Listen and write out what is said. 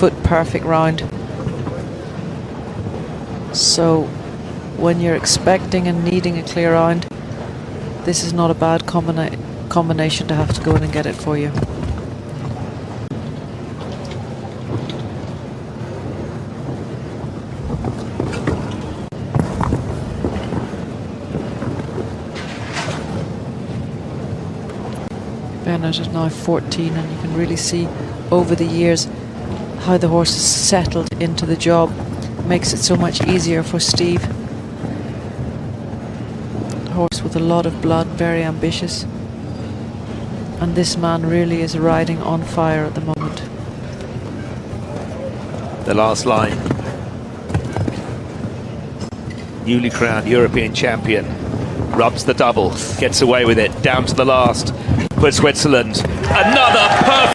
foot perfect round. So when you're expecting and needing a clear round, this is not a bad combination to have to go in and get it for you. Venard is now 14, and you can really see over the years how the horse has settled into the job. Makes it so much easier for Steve. A horse with a lot of blood, very ambitious. And this man really is riding on fire at the moment. The last line. Newly crowned European champion. Rubs the double, gets away with it, down to the last for Switzerland. Another perfect